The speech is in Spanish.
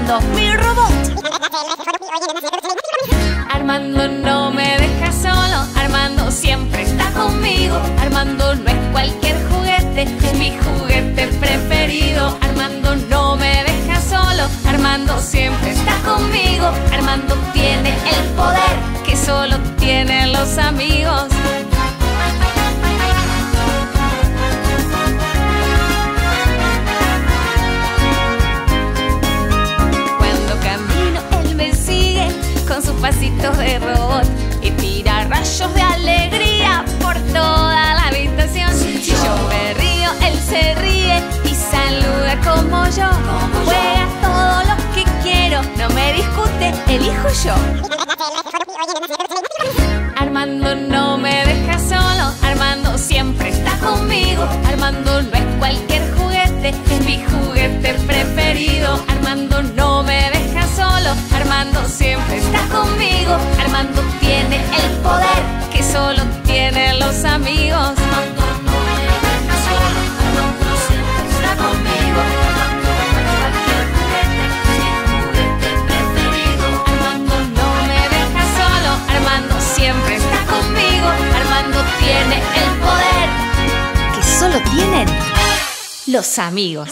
Armando, mi robot. Armando no me deja solo, Armando siempre está conmigo. Armando no es cualquier juguete, es mi juguete preferido. Armando no me deja solo, Armando siempre está conmigo. Armando tiene el poder que solo tienen los amigos. Cuando camino él me sigue con sus pasitos de robot y tira rayos de alegría por toda la habitación. Si yo me río, él se ríe y saluda como yo. Juega todo lo que quiero, no me discute, elijo yo. Armando no me deja solo, Armando siempre está conmigo. Armando no es cualquier juguete, es mi juguete preferido. Armando no me deja solo, Armando siempre está conmigo. Armando tiene el poder que solo tienen los amigos. Armando no me deja solo, Armando siempre está conmigo. Armando no es cualquier juguete, es mi juguete preferido. Armando no me deja solo, Armando siempre está conmigo. Armando tiene el poder que solo tienen los amigos.